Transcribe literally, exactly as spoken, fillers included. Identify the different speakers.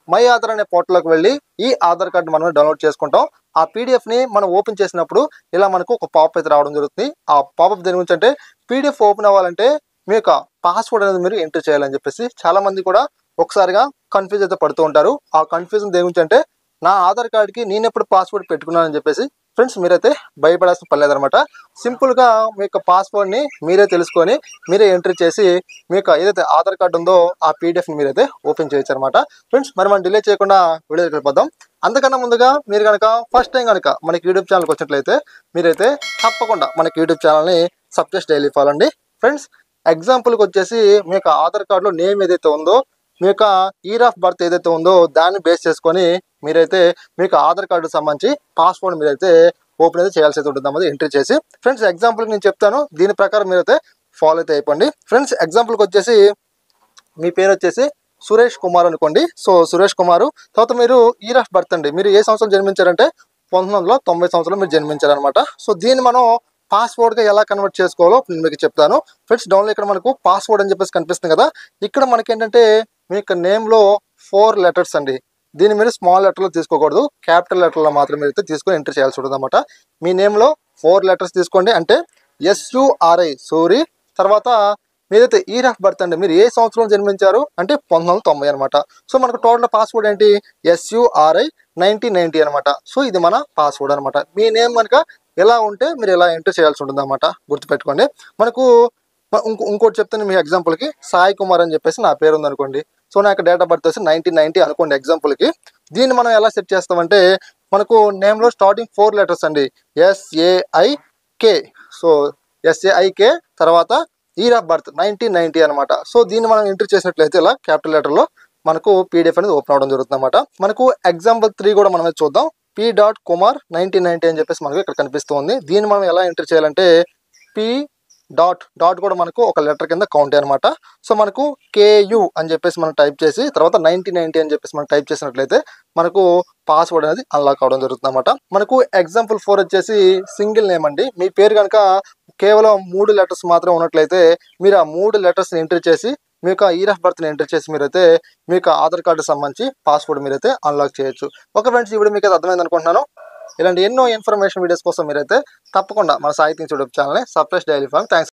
Speaker 1: My Aadhaar అనే పోర్టల్లోకి వెళ్ళి ఈ ఆధార్ కార్డు మనం డౌన్లోడ్ చేసుకుంటాం. ఆ పీడిఎఫ్ ని మనం ఓపెన్ చేసినప్పుడు ఇలా మనకు ఒక పాపప్ అయితే రావడం జరుగుతుంది. ఆ పాపప్ దేని గురించి అంటే పీడిఎఫ్ ఓపెన్ అవ్వాలంటే మీ యొక్క పాస్వర్డ్ అనేది మీరు ఎంటర్ చేయాలని చెప్పేసి చాలా మంది కూడా ఒకసారిగా కన్ఫ్యూజ్ అయితే పడుతూ ఉంటారు. ఆ కన్ఫ్యూజన్ దేని గురించి అంటే నా ఆధార్ కార్డ్కి నేను ఎప్పుడు పాస్వర్డ్ పెట్టుకున్నానని చెప్పేసి ఫ్రెండ్స్ మీరైతే భయపడాల్సిన పర్లేదు అనమాట. సింపుల్గా మీ యొక్క పాస్వర్డ్ని మీరే తెలుసుకొని మీరే ఎంట్రీ చేసి మీ యొక్క ఏదైతే ఆధార్ కార్డు ఉందో ఆ పీడిఎఫ్ని మీరైతే ఓపెన్ చేయొచ్చు అనమాట. ఫ్రెండ్స్ మరి మనం డిలే చేయకుండా వీడియోకి వెళ్ళిపోదాం. అంతకన్నా ముందుగా మీరు కనుక ఫస్ట్ టైం కనుక మనకి యూట్యూబ్ ఛానల్కి వచ్చినట్లయితే మీరైతే తప్పకుండా మనకి యూట్యూబ్ ఛానల్ని సబ్స్క్రైబ్ డైలీ ఫాలో అండి. ఫ్రెండ్స్ ఎగ్జాంపుల్కి వచ్చేసి మీ యొక్క ఆధార్ కార్డులో నేమ్ ఏదైతే ఉందో మీ యొక్క ఇయర్ ఆఫ్ బర్త్ ఏదైతే ఉందో దాన్ని బేస్ చేసుకొని మీరైతే మీకు ఆధార్ కార్డుకి సంబంధించి పాస్వర్డ్ మీరైతే ఓపెన్ అయితే చేయాల్సి అయితే ఉంటుంది అన్నది ఎంట్రీ చేసి. ఫ్రెండ్స్ ఎగ్జాంపుల్కి నేను చెప్తాను, దీని ప్రకారం మీరైతే ఫాలో అయితే అయిపోండి. ఫ్రెండ్స్ ఎగ్జాంపుల్కి వచ్చేసి మీ పేరు వచ్చేసి సురేష్ కుమార్ అనుకోండి. సో సురేష్ కుమారు తర్వాత మీరు ఇయర్ ఆఫ్ బర్త్ అండి, మీరు ఏ సంవత్సరం జన్మించారంటే పంతొమ్మిది వందల తొంభై సంవత్సరం మీరు జన్మించారనమాట. సో దీన్ని మనం పాస్వర్డ్గా ఎలా కన్వర్ట్ చేసుకోవాలో నేను మీకు చెప్తాను. ఫ్రెండ్స్ డౌన్లో ఇక్కడ మనకు పాస్వర్డ్ అని చెప్పేసి కనిపిస్తుంది కదా, ఇక్కడ మనకి ఏంటంటే మీ యొక్క నేమ్లో ఫోర్ లెటర్స్ అండి, దీన్ని మీరు స్మాల్ లెటర్లో తీసుకోకూడదు, క్యాపిటల్ లెటర్లో మాత్రమే అయితే తీసుకొని ఎంటర్ చేయాల్సి ఉంటుంది అనమాట. మీ నేమ్లో ఫోర్ లెటర్స్ తీసుకోండి, అంటే ఎస్యుఆర్ఐ సూరి, తర్వాత మీరైతే ఇయర్ ఆఫ్ బర్త్ అండి, మీరు ఏ సంవత్సరం జన్మించారు అంటే పంతొమ్మిది వందల తొంభై అనమాట. సో మనకు టోటల్ పాస్వర్డ్ ఏంటి ఎస్యుఆర్ఐ నైన్టీన్ నైన్టీ అనమాట. సో ఇది మన పాస్వర్డ్ అనమాట. మీ నేమ్ కనుక ఎలా ఉంటే మీరు ఎలా ఎంటర్ చేయాల్సి ఉంటుంది అనమాట, గుర్తుపెట్టుకోండి. మనకు ఇంకో ఇంకోటి చెప్తాను మీ ఎగ్జాంపుల్కి, సాయి కుమార్ అని చెప్పేసి నా పేరు ఉంది అనుకోండి. సో నా యొక్క డేట్ ఆఫ్ బర్త్ వచ్చి నైన్టీన్ నైన్టీ అనుకోండి ఎగ్జాంపుల్కి. దీన్ని మనం ఎలా సెట్ చేస్తామంటే మనకు నేమ్లో స్టార్టింగ్ ఫోర్ లెటర్స్ అండి, ఎస్ఏఐకే. సో ఎస్ఏఐకే తర్వాత year of birth nineteen ninety అనమాట. సో దీన్ని మనం ఎంటర్ చేసినట్లయితే ఇలా క్యాపిటల్ లెటర్లో మనకు పీడిఎఫ్ అనేది ఓపెన్ అవడం జరుగుతుంది అనమాట. మనకు ఎగ్జాంపుల్ త్రీ కూడా మనం చూద్దాం. P dot Kumar nineteen ninety అని చెప్పేసి మనకు ఇక్కడ కనిపిస్తుంది. దీన్ని మనం ఎలా ఎంటర్ చేయాలంటే పి డాట్ డాట్ కూడా మనకు ఒక లెటర్ కింద కౌంట్ అనమాట. సో మనకు కేయు అని చెప్పేసి మనం టైప్ చేసి తర్వాత నైన్టీన్ నైన్టీ అని చెప్పేసి మనం టైప్ చేసినట్లయితే మనకు పాస్వర్డ్ అనేది అన్లాక్ అవడం జరుగుతుంది అనమాట. మనకు ఎగ్జాంపుల్ ఫోర్ వచ్చేసి సింగిల్ నేమ్ అండి, మీ పేరు కనుక కేవలం మూడు లెటర్స్ మాత్రం ఉన్నట్లయితే మీరు ఆ మూడు లెటర్స్ని ఎంటర్ చేసి మీ యొక్క ఇయర్ ఆఫ్ బర్త్ని ఎంటర్ చేసి మీరైతే మీ యొక్క ఆధార్ కార్డు సంబంధించి పాస్వర్డ్ మీరైతే అన్లాక్ చేయొచ్చు. ఒక ఫ్రెండ్స్ ఇప్పుడు మీకు అయితే అర్థమైంది అనుకుంటున్నాను. ఇలాంటి ఎన్నో ఇన్ఫర్మేషన్ వీడియోస్ కోసం మీరైతే తప్పకుండా మన సాయి థింగ్స్ యూట్యూబ్ ఛానల్ని సబ్స్క్రైబ్ డైలీ ఫామ్. థ్యాంక్స్.